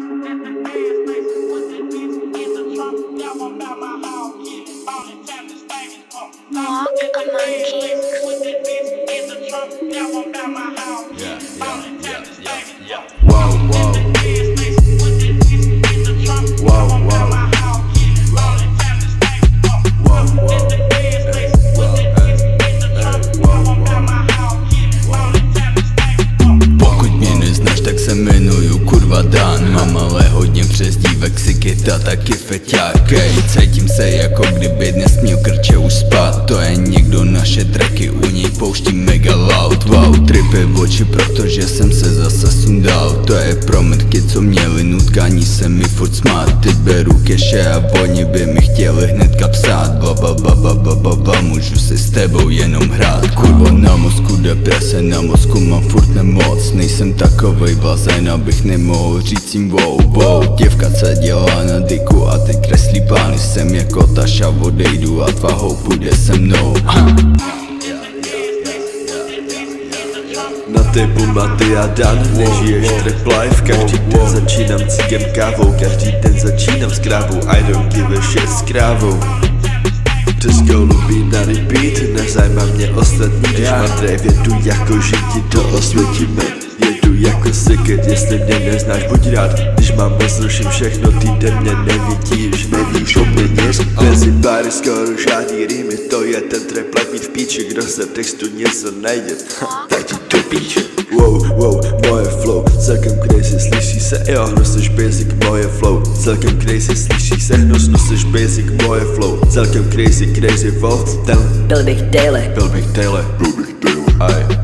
Pokud mě neznáš, tak se jmenuju kurva Dan. Mám ale hodně přezdívek, Sikita, taky feťák. Cítím se jako kdyby dnes měl krče už spát. To je někdo, naše tracky u něj pouští mega loud. Wow, tripy v oči, protože jsem se zase sundal. To je pro mrtky, co měli nutkání se mi furt smát. Teď beru keše a oni by mi chtěli hnedka psát. Bla, můžu si s tebou jenom hrát. Kurva na mozku, deprese na mozku, mám furt nemoc. Nejsem takovej blazen, abych nemohl říct jim wow. Děvka se dělá na diku a ty kreslí plány. Jsem jako Taša, odejdu a tvahou půjde se mnou. Na typu Maty a Dan, nežiješ trap life. Každý den začínám cigem kávou, každý den začínám s krávou. I don't give a shit s krávou. Přes koulu být na repeat, nezajímá mě ostatní. Když mám drive, jedu jako že ti to osvětíme. Jedu jako Sicket, jestli mě neznáš, buď rád. Když mám bezruším všechno, týden mě nevidíš, nevíš o mě nic. Mezi bary skoro žádný rýmy, to je ten trap life, mít v píči. Kdo se v textu něco najde, tak ti to píče. Wow, moje flow, celkem crazy, slyší se, jo, nosíš basic, moje flow. Celkem crazy, slyší se, nosíš basic, moje flow. Celkem crazy, wolf, ten Byl bych Daily. Aj.